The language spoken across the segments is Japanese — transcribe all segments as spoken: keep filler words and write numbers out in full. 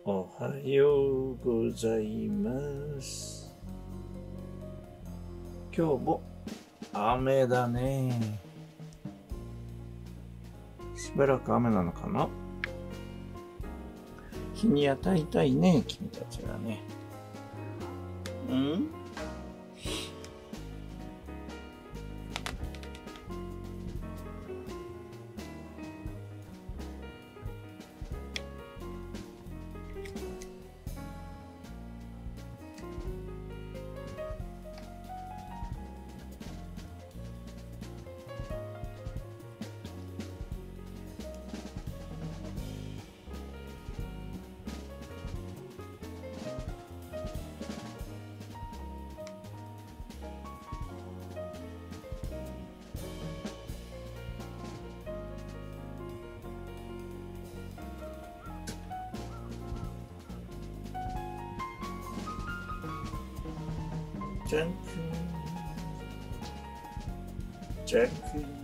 おはようございます。今日も雨だね。しばらく雨なのかな。日に当たりたいね、君たちはね。うんジャンクジャンク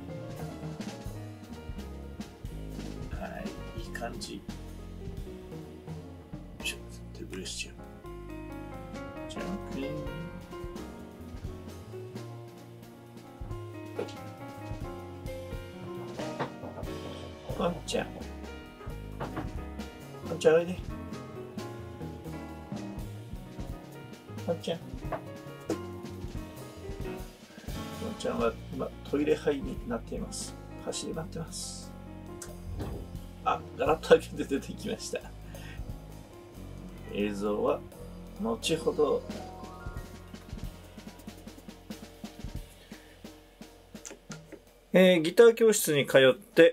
はい、いい感じ。ちょっと手ぶれしちゃう。ジャンクワンちゃんワンちゃんおいで。ワンちゃんワンちゃんは今トイレハイになっています。走り回ってます。あ、ガラッと開けて出てきました。映像は後ほど。えー、ギター教室に通って、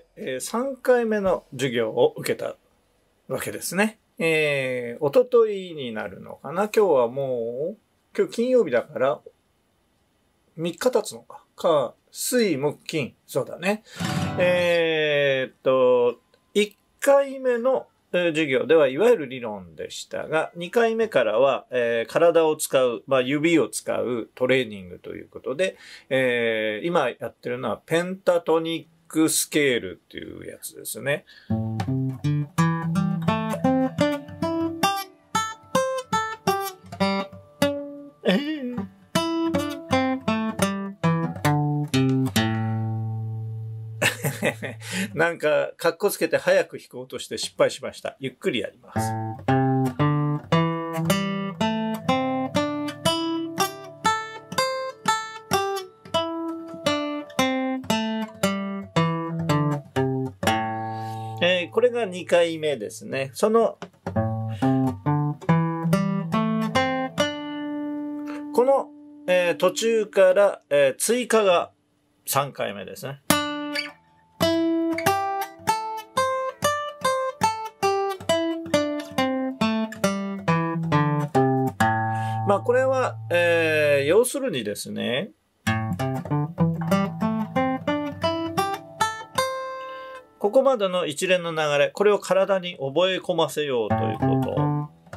えー、さんかいめの授業を受けたわけですね。えー、おとといになるのかな。今日はもう、今日金曜日だからみっか経つのか。か、水、木、金。そうだね。えー、っと、いっかいめの授業ではいわゆる理論でしたが、にかいめからは、えー、体を使う、まあ、指を使うトレーニングということで、えー、今やってるのはペンタトニックスケールっていうやつですね。えーなんか、かっこつけて早く弾こうとして失敗しました。ゆっくりやります。えー、これがにかいめですね。その、この、えー、途中から、えー、追加がさんかいめですね。まあこれは、えー、要するにですね、ここまでの一連の流れ、これを体に覚え込ませようということ。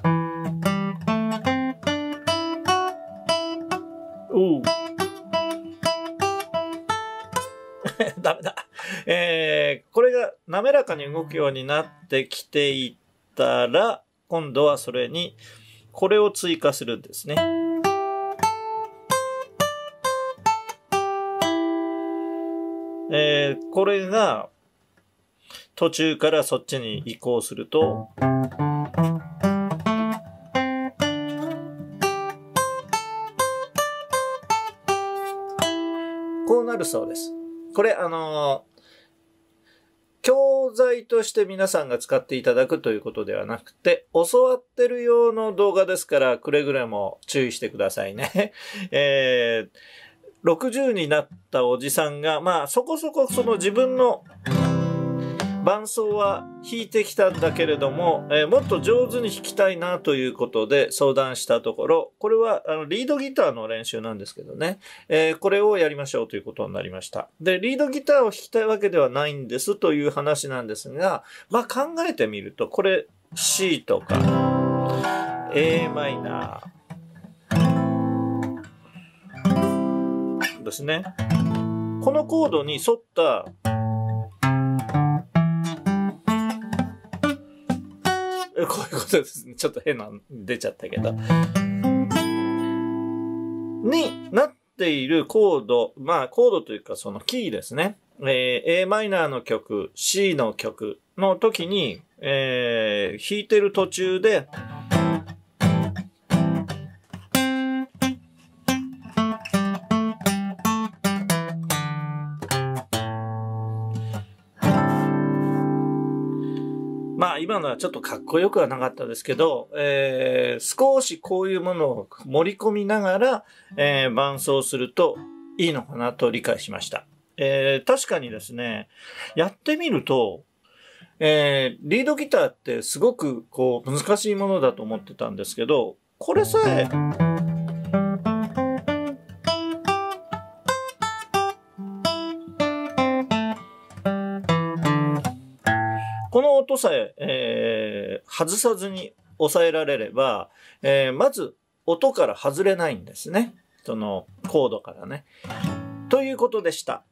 おうダメだ。えー、これが滑らかに動くようになってきていったら、今度はそれに、これを追加するんですね。えー、これが、途中からそっちに移行すると、こうなるそうです。これ、あのー、教材として皆さんが使っていただくということではなくて、教わってる用の動画ですから、くれぐれも注意してくださいね。えー、ろくじゅうになったおじさんが、まあそこそこその自分の伴奏は弾いてきたんだけれども、えー、もっと上手に弾きたいなということで相談したところ、これはあのリードギターの練習なんですけどね、えー、これをやりましょうということになりました。で、リードギターを弾きたいわけではないんですという話なんですが、まあ考えてみると、これ C とか A マイナーですね。このコードに沿ったこういうことですね。ちょっと変な出ちゃったけど。になっているコード、まあコードというかそのキーですね。えー、エーマイナーの曲、C の曲の時に、えー、弾いてる途中で、まあ今のはちょっとかっこよくはなかったですけど、えー、少しこういうものを盛り込みながら、えー、伴奏するといいのかなと理解しました。えー、確かにですね、やってみると、えー、リードギターってすごくこう難しいものだと思ってたんですけど、これさえ、この音さええー、外さずに抑えられれば、えー、まず音から外れないんですね。そのコードからね。ということでした。